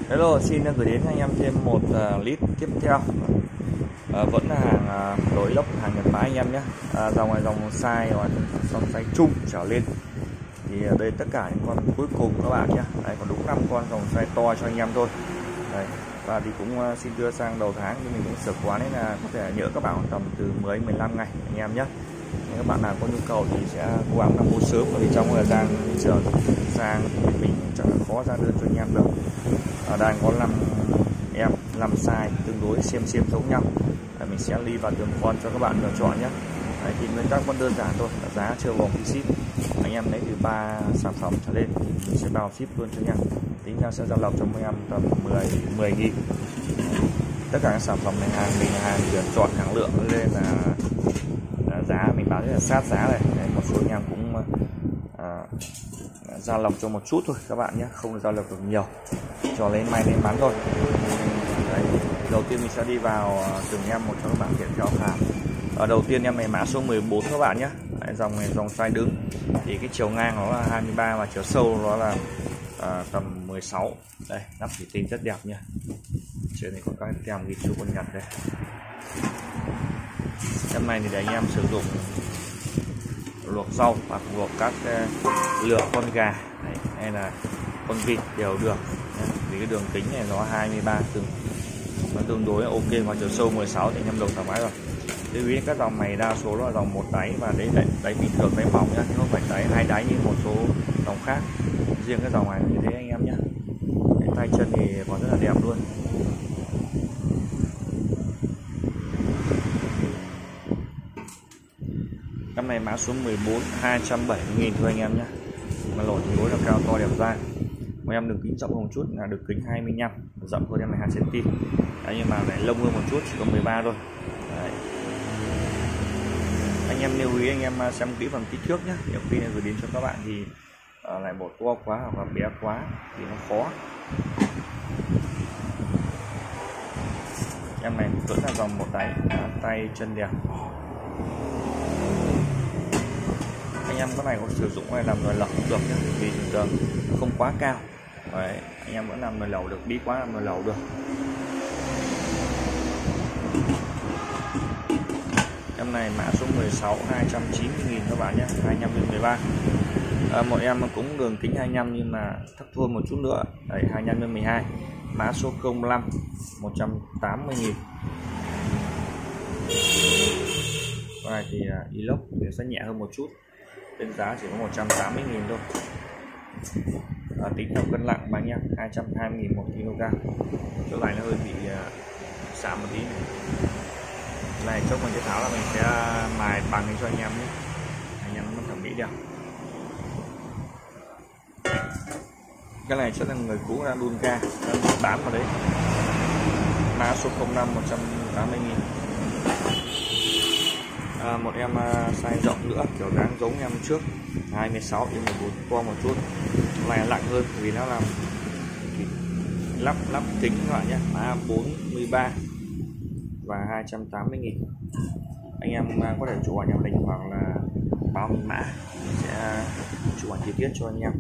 Hello, xin gửi đến anh em thêm một list tiếp theo. Vẫn là hàng đối lốc, hàng Nhật Bản anh em nhé. Dòng này dòng size và dòng size chung trở lên. Thì đây tất cả những con cuối cùng các bạn nhé. Đây còn đúng 5 con dòng size to cho anh em thôi. Đây, và thì cũng xin đưa sang đầu tháng nhưng mình cũng sửa quán đấy là có thể nhỡ các bạn tầm từ 10-15 ngày anh em nhé. Nếu các bạn nào có nhu cầu thì sẽ cố gắng mua sớm, bởi vì trong thời gian sửa sang mình chắc là khó ra đơn cho anh em được. Ở đây có 5 size tương đối xem giống nhau. Mình sẽ ly vào từng con cho các bạn lựa chọn nhé. Đấy, thì nguyên tắc vẫn đơn giản thôi, là giá chưa gồm phí ship. Anh em lấy từ 3 sản phẩm trở lên thì mình sẽ bao ship luôn cho anh em. Tính ra sẽ giao lộc cho anh em tầm 10.000. Tất cả các sản phẩm này hàng mình hàng tuyển chọn hàng lượng nên là giá mình bán rất là sát giá này. Đấy, một số anh em cũng giao lộc cho một chút thôi các bạn nhé, không giao lộc được nhiều, cho lên may lên bán thôi. Đấy, đầu tiên mình sẽ đi vào từng em một cho các bạn hiện theo hàng. Ở đầu tiên em này mã số 14 các bạn nhé. Đấy, dòng này dòng size đứng thì cái chiều ngang nó là 23 và chiều sâu nó là tầm 16. Đây, nắp thủy tinh rất đẹp nha. Trên này có các tem ghi chú con Nhật đây. Em này thì để anh em sử dụng luộc rau hoặc luộc các lựa con gà này, hay là con vịt đều được. Vì cái đường kính này nó 23 nó tương đối ok, và chiều sâu 16 thì anh em đầu thoải mái rồi. Lưu ý các dòng này đa số là dòng một đáy, và đáy bình thường, đáy mỏng nhá, chứ không phải đáy hai đáy như một số dòng khác. Riêng cái dòng này như thế anh em nhé. Cái tay chân thì còn rất là đẹp luôn. Em này mã số 14 270.000 thôi anh em nhé. Mà lỗ tương đối là cao to đẹp dai. Một em đường kính rộng hơn một chút là đường kính 25, rộng hơn em này 2 cm. Đấy, nhưng mà lại lông hơn một chút, chỉ có 13 thôi. Đấy. Anh em lưu ý anh em xem kỹ phần kích thước nhé. Nhiều khi gửi đến cho các bạn thì lại một to quá hoặc là bé quá thì nó khó. Em này vẫn là dòng một đáy, tay chân đẹp. Anh em cái này có sử dụng hay làm nồi lẩu cũng được nhé, vì thường thường không quá cao. Đấy, anh em vẫn làm nồi lẩu được, bí quá làm nồi lẩu được. Em này mã số 16 290.000 các bạn nhé, 25x13. Một em cũng đường kính 25 nhưng mà thấp hơn một chút nữa. Đấy, 25x12. Mã số 05 180.000. Con này thì inox thì sẽ nhẹ hơn một chút, bên giá chỉ có 180.000 thôi. Tính theo cân nặng mà anh em 220.000 một kg. Chỗ này nó hơi bị xạm một tí này. Này chốc mình sẽ tháo là mình sẽ mài bằng cho anh em nhé, anh em nó thẩm mỹ đẹp. Cái này chắc là người cũ đang đun ca đang bán vào đấy. Mã số 05 180.000. Một em size rộng nữa, kiểu dáng giống em trước 26 đến 14 to một chút. Này lặng hơn vì nó làm lắp kính các bạn nhé. Mã 43 và 280.000. Anh em có thể chụp ảnh em hoặc là báo mình mã, mình sẽ chụp ảnh chi tiết cho anh em.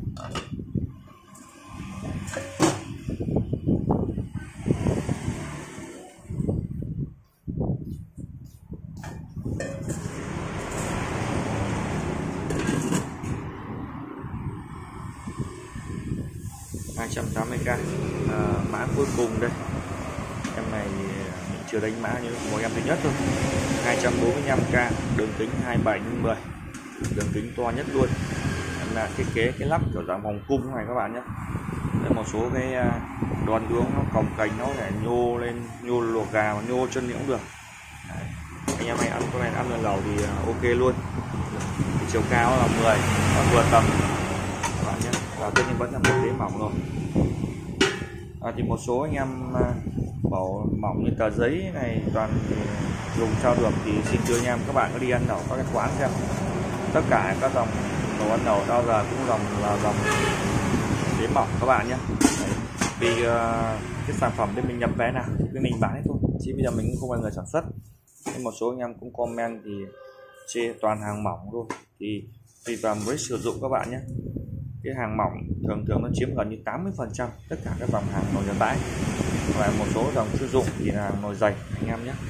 Mã cuối cùng đây, em này mình chưa đánh mã như một em thứ nhất thôi. 245k, đường kính 27x10, đường kính to nhất luôn. Em là thiết kế cái lắp kiểu dạng vòng cung này các bạn nhé. Đây, một số cái đòn đuống nó còng cành nó phải nhô lên, nhô luộc gà và nhô chân cũng được. Đấy. Anh em này ăn con này ăn lần lẩu thì ok luôn. Thì chiều cao là 10, nó vừa tầm các bạn nhé, và tất nhiên vẫn là một đế mỏng rồi. Thì một số anh em bảo mỏng như tờ giấy này toàn dùng sao được thì xin thưa anh em các bạn có đi ăn lẩu các cái quán xem, tất cả các dòng đồ ăn lẩu bao giờ cũng là dòng đế mỏng các bạn nhé. Đấy. Vì cái sản phẩm bên mình nhập về nào bên mình bán hết thôi, chứ bây giờ mình cũng không phải người sản xuất. Nhưng một số anh em cũng comment thì chê toàn hàng mỏng luôn, thì tùy vào với sử dụng các bạn nhé. cái hàng mỏng thường thường nó chiếm gần như 80% tất cả các dòng hàng nồi Nhật bãi, và một số dòng chuyên dụng thì là hàng nồi dày anh em nhé.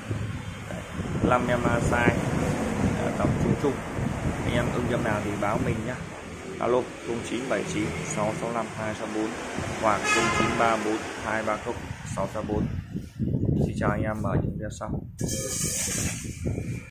5 em size tầm trung, anh em ưng em nào thì báo mình nhé. Alo 0979 665 264 hoặc 0934 230 664. Xin chào anh em ở những video sau.